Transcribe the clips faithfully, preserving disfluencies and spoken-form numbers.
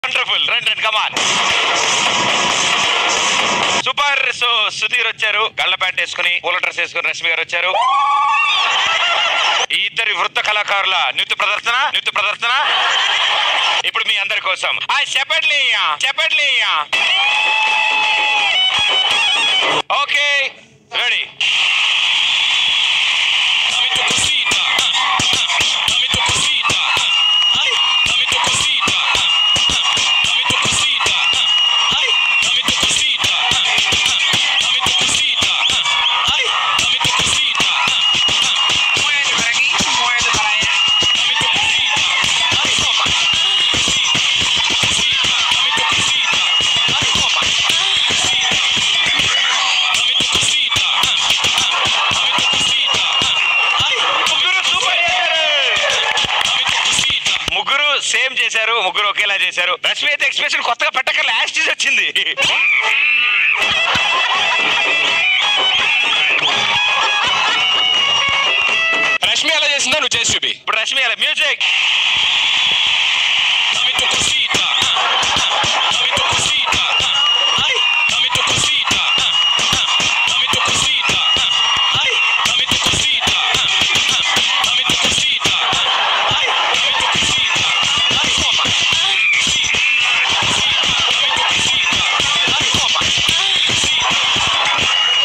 Wonderful రండి రండి కమాన్ super. So Sudheer వచ్చారు గళ్ళ ప్యాంట్ వేసుకుని పూల డ్రెస్ వేసుకుని రష్మి గారు వచ్చారు. ఈ ఇద్దరి వృత్త కళాకారుల నృత్య ప్రదర్శన నృత్య ప్రదర్శన ఇప్పుడు మీ అందరి కోసం. చెప్పట్లే చెప్పట్లే ఓకే రెడీ. సేమ్ చేశారు, ముగ్గురు ఒకేలా చేశారు. రష్మి అయితే ఎక్స్ప్రెషన్ కొత్తగా పెట్టకర్లే, యాస్టీస్ వచ్చింది. రష్మి ఎలా చేసిందో నువ్వు చేసి చూపి. ఇప్పుడు రష్మి ఎలా మ్యూజిక్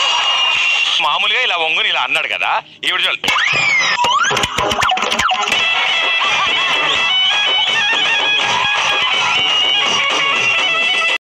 మామూలుగా ఇలా వంగుని ఇలా అన్నాడు కదా, ఈవిడ చూడు